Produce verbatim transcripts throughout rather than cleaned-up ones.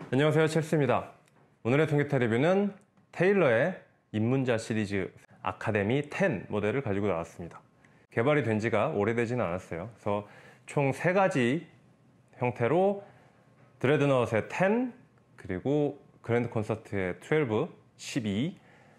안녕하세요, 첼스입니다. 오늘의 통기타 리뷰는 테일러의 입문자 시리즈 아카데미 텐 모델을 가지고 나왔습니다. 개발이 된 지가 오래되지는 않았어요. 그래서 총 세 가지 형태로 드레드넛의 텐, 그리고 그랜드 콘서트의 십이, 십이,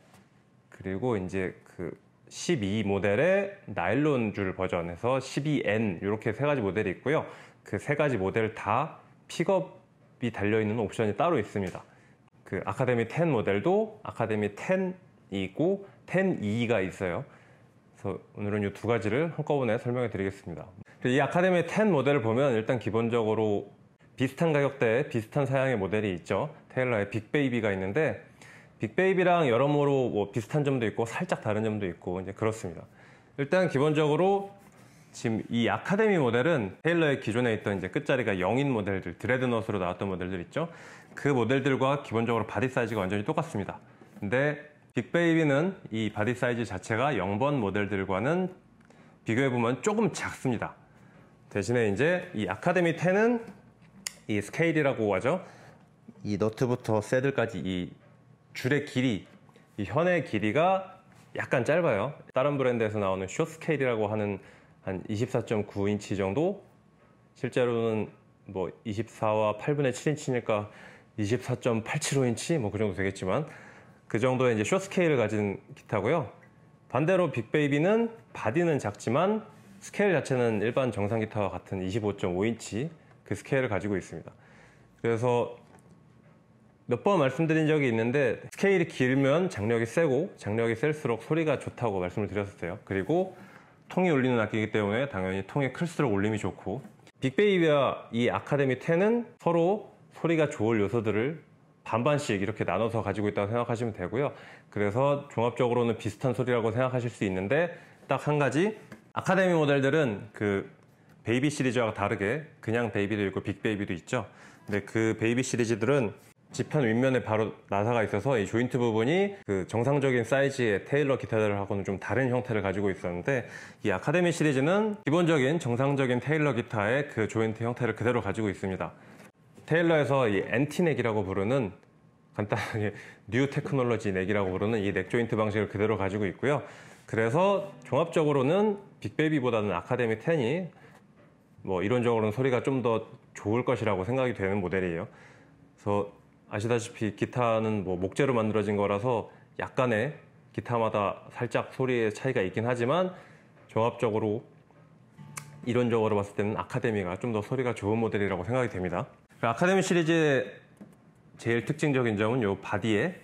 그리고 이제 그 십이 모델의 나일론 줄 버전에서 십이 엔 이렇게 세 가지 모델이 있고요. 그 세 가지 모델 다 픽업이 달려있는 옵션이 따로 있습니다. 그 아카데미 텐 모델도 아카데미 텐이 있고 텐 이가 있어요. 그래서 오늘은 이 두 가지를 한꺼번에 설명해 드리겠습니다. 이 아카데미 텐 모델을 보면 일단 기본적으로 비슷한 가격대에 비슷한 사양의 모델이 있죠. 테일러의 빅베이비가 있는데 빅베이비랑 여러모로 뭐 비슷한 점도 있고 살짝 다른 점도 있고 이제 그렇습니다. 일단 기본적으로 지금 이 아카데미 모델은 테일러의 기존에 있던 이제 끝자리가 영인 모델들, 드레드넛으로 나왔던 모델들 있죠. 그 모델들과 기본적으로 바디 사이즈가 완전히 똑같습니다. 근데 빅베이비는 이 바디 사이즈 자체가 영 번 모델들과는 비교해보면 조금 작습니다. 대신에 이제 이 아카데미 텐은 이 스케일이라고 하죠. 이 너트부터 새들까지 이 줄의 길이, 이 현의 길이가 약간 짧아요. 다른 브랜드에서 나오는 숏 스케일이라고 하는 한 이십사 점 구 인치 정도? 실제로는 뭐 이십사와 팔분의 칠 인치니까 이십사 점 팔칠오 인치? 뭐 그 정도 되겠지만 그 정도의 이제 숏 스케일을 가진 기타고요. 반대로 빅베이비는 바디는 작지만 스케일 자체는 일반 정상 기타와 같은 이십오 점 오 인치 그 스케일을 가지고 있습니다. 그래서 몇 번 말씀드린 적이 있는데 스케일이 길면 장력이 세고 장력이 셀수록 소리가 좋다고 말씀을 드렸었어요. 그리고 통이 울리는 악기이기 때문에 당연히 통이 클수록 울림이 좋고, 빅베이비와 이 아카데미 텐은 서로 소리가 좋을 요소들을 반반씩 이렇게 나눠서 가지고 있다고 생각하시면 되고요. 그래서 종합적으로는 비슷한 소리라고 생각하실 수 있는데 딱 한 가지, 아카데미 모델들은 그 베이비 시리즈와 다르게 그냥 베이비도 있고 빅베이비도 있죠. 근데 그 베이비 시리즈들은 지판 윗면에 바로 나사가 있어서 이 조인트 부분이 그 정상적인 사이즈의 테일러 기타들하고는 좀 다른 형태를 가지고 있었는데, 이 아카데미 시리즈는 기본적인 정상적인 테일러 기타의 그 조인트 형태를 그대로 가지고 있습니다. 테일러에서 이 엔티넥이라고 부르는, 간단하게 뉴 테크놀로지 넥이라고 부르는 이 넥 조인트 방식을 그대로 가지고 있고요. 그래서 종합적으로는 빅베이비보다는 아카데미 텐이 뭐 이론적으로는 소리가 좀 더 좋을 것이라고 생각이 되는 모델이에요. 그래서 아시다시피 기타는 뭐 목재로 만들어진 거라서 약간의 기타마다 살짝 소리의 차이가 있긴 하지만 종합적으로 이론적으로 봤을 때는 아카데미가 좀 더 소리가 좋은 모델이라고 생각이 됩니다. 아카데미 시리즈의 제일 특징적인 점은 이 바디에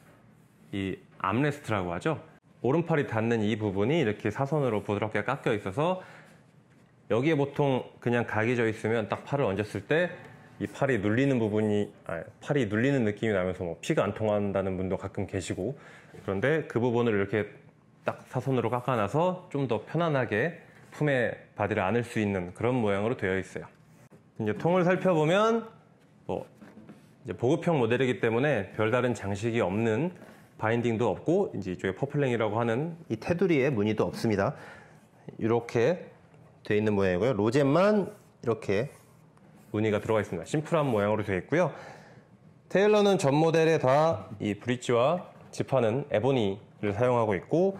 이 암레스트라고 하죠. 오른팔이 닿는 이 부분이 이렇게 사선으로 부드럽게 깎여 있어서 여기에 보통 그냥 각이 져 있으면 딱 팔을 얹었을 때 이 팔이 눌리는 부분이, 아니, 팔이 눌리는 느낌이 나면서 뭐 피가 안 통한다는 분도 가끔 계시고, 그런데 그 부분을 이렇게 딱 사선으로 깎아놔서 좀 더 편안하게 품에 바디를 안을 수 있는 그런 모양으로 되어 있어요. 이제 통을 살펴보면 뭐 이제 보급형 모델이기 때문에 별다른 장식이 없는, 바인딩도 없고 이제 이쪽에 퍼플링이라고 하는 이 테두리에 무늬도 없습니다. 이렇게 되어 있는 모양이고요. 로젠만 이렇게 무늬가 들어가 있습니다. 심플한 모양으로 되어 있고요. 테일러는 전 모델에 다 이 브릿지와 지판은 에보니를 사용하고 있고,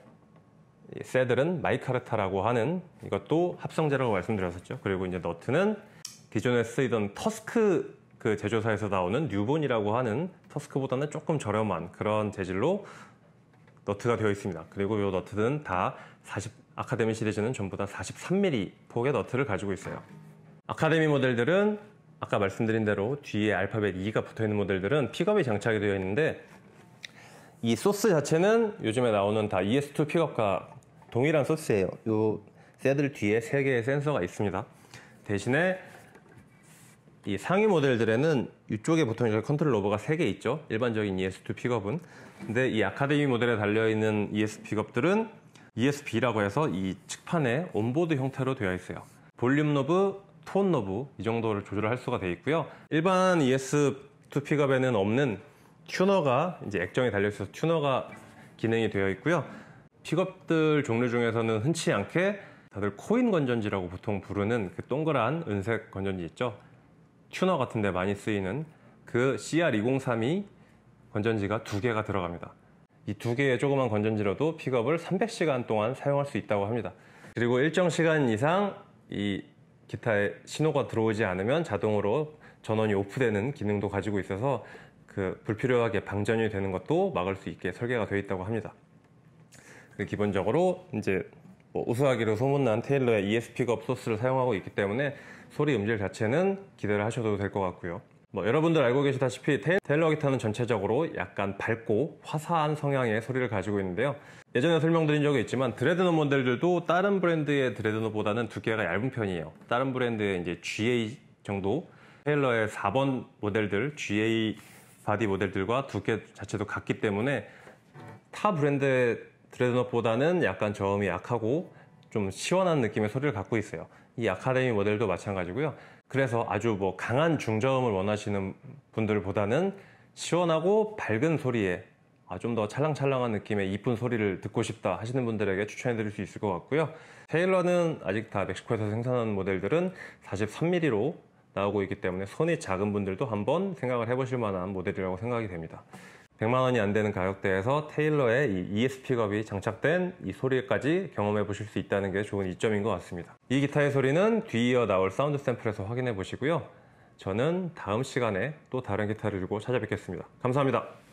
새들은 마이카르타라고 하는 이것도 합성재라고 말씀드렸었죠. 그리고 이제 너트는 기존에 쓰이던 터스크 그 제조사에서 나오는 뉴본이라고 하는, 터스크보다는 조금 저렴한 그런 재질로 너트가 되어 있습니다. 그리고 이 너트는 다 사십, 아카데미 시리즈는 전부 다 사십삼 밀리미터 폭의 너트를 가지고 있어요. 아카데미 모델들은 아까 말씀드린 대로 뒤에 알파벳 이가 붙어있는 모델들은 픽업이 장착이 되어 있는데, 이 소스 자체는 요즘에 나오는 다 이에스 투 픽업과 동일한 소스예요. 이 새들 뒤에 세 개의 센서가 있습니다. 대신에 이 상위 모델들에는 이쪽에 보통 이렇게 컨트롤 로버가 세 개 있죠. 일반적인 이에스 투 픽업은. 근데 이 아카데미 모델에 달려있는 이에스 픽업들은 이에스비라고 해서 이 측판에 온보드 형태로 되어 있어요. 볼륨 노브, 톤 노브 이 정도를 조절할 수가 되어 있고요. 일반 이에스 투 픽업에는 없는 튜너가 이제 액정에 달려있어서 튜너가 기능이 되어 있고요. 픽업들 종류 중에서는 흔치 않게 다들 코인 건전지라고 보통 부르는 그 동그란 은색 건전지 있죠. 튜너 같은 데 많이 쓰이는 그 씨알 이공삼이 건전지가 두 개가 들어갑니다. 이 두 개의 조그만 건전지로도 픽업을 삼백 시간 동안 사용할 수 있다고 합니다. 그리고 일정 시간 이상 이 기타에 신호가 들어오지 않으면 자동으로 전원이 오프되는 기능도 가지고 있어서 그 불필요하게 방전이 되는 것도 막을 수 있게 설계가 되어 있다고 합니다. 기본적으로 이제 뭐 우수하기로 소문난 테일러의 이에스 픽업 소스를 사용하고 있기 때문에 소리 음질 자체는 기대를 하셔도 될 것 같고요. 뭐 여러분들 알고 계시다시피 테일러 기타는 전체적으로 약간 밝고 화사한 성향의 소리를 가지고 있는데요. 예전에 설명드린 적이 있지만 드레드노 모델들도 다른 브랜드의 드레드노보다는 두께가 얇은 편이에요. 다른 브랜드의 이제 지에이 정도, 테일러의 사 번 모델들 지에이 바디 모델들과 두께 자체도 같기 때문에 타 브랜드의 드레드노보다는 약간 저음이 약하고 좀 시원한 느낌의 소리를 갖고 있어요. 이 아카데미 모델도 마찬가지고요. 그래서 아주 뭐 강한 중저음을 원하시는 분들보다는 시원하고 밝은 소리에 아, 좀 더 찰랑찰랑한 느낌의 이쁜 소리를 듣고 싶다 하시는 분들에게 추천해 드릴 수 있을 것 같고요. 테일러는 아직 다 멕시코에서 생산한 모델들은 사십삼 밀리미터로 나오고 있기 때문에 손이 작은 분들도 한번 생각을 해보실 만한 모델이라고 생각이 됩니다. 백만 원이 안 되는 가격대에서 테일러의 이 이에스 픽업이 장착된 이 소리까지 경험해 보실 수 있다는 게 좋은 이점인 것 같습니다. 이 기타의 소리는 뒤이어 나올 사운드 샘플에서 확인해 보시고요. 저는 다음 시간에 또 다른 기타를 들고 찾아뵙겠습니다. 감사합니다.